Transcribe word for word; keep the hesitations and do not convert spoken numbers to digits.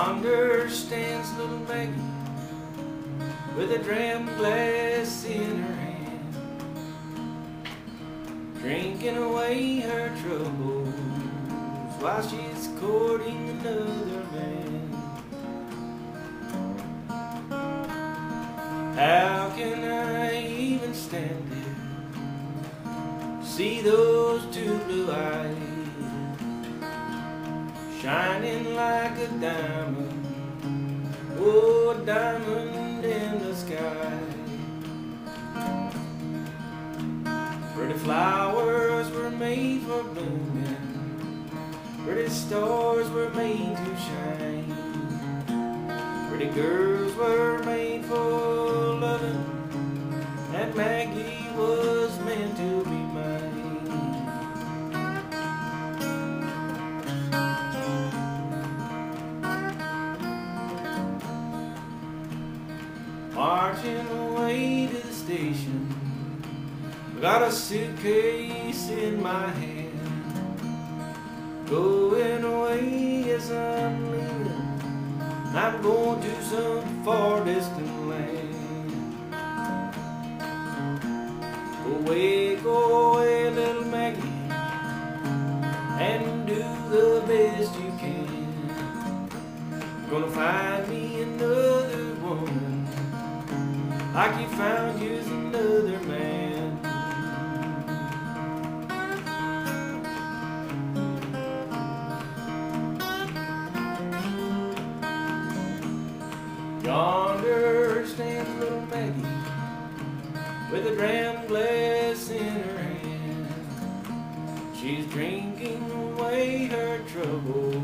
Yonder stands little Maggie with a dram glass in her hand, drinking away her troubles while she's courting another man. How can I even stand there, see those two blue eyes shining like a diamond, oh, a diamond in the sky. Pretty flowers were made for blooming, pretty stars were made to shine, pretty girls were made for loving, and Maggie was meant to be mine. Marching away to the station, I got a suitcase in my hand, going away as I'm leaving. I'm going to some far distant land. Go away, go away, little Maggie, and do the best you can. Gonna find me another woman like you found you's another man. Yonder stands little Maggie with a dram glass in her hand. She's drinking away her troubles